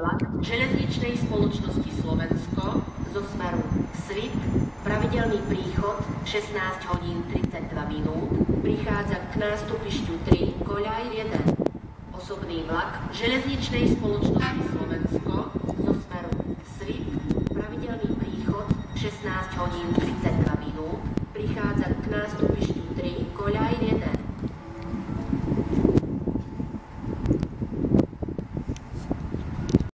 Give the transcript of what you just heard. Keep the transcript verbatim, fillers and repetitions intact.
vlak železničnej spoločnosti Slovensko zo smeru Svit, pravidelný príchod šestnásť hodín tridsaťdva minút, prichádza k nástupišťu tri koľaj jeden. Osobný vlak železničnej spoločnosti Slovensko zo smeru Svit, pravidelný príchod šestnásť hodín tridsaťdva minút, prichádza